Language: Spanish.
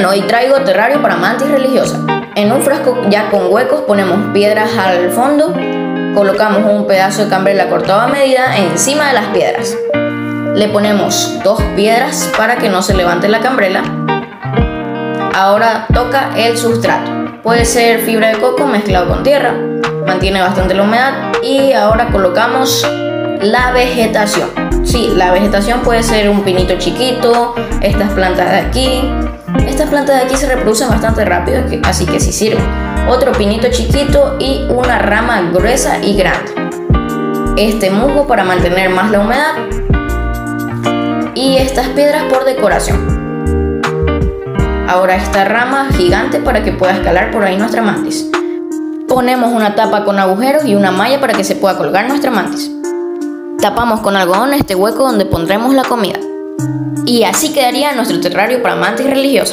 Bien, hoy traigo terrario para mantis religiosa. En un frasco ya con huecos ponemos piedras al fondo, colocamos un pedazo de cambrela cortado a medida encima de las piedras. Le ponemos 2 piedras para que no se levante la cambrela. Ahora toca el sustrato. Puede ser fibra de coco mezclado con tierra, mantiene bastante la humedad. Y ahora colocamos la vegetación. Sí, la vegetación puede ser un pinito chiquito, estas plantas de aquí. Estas plantas de aquí se reproducen bastante rápido, así que sí sirve. Otro pinito chiquito y una rama gruesa y grande. Este musgo para mantener más la humedad. Y estas piedras por decoración. Ahora esta rama gigante para que pueda escalar por ahí nuestra mantis. Ponemos una tapa con agujeros y una malla para que se pueda colgar nuestra mantis. Tapamos con algodón este hueco donde pondremos la comida. Y así quedaría nuestro terrario para mantis religiosa.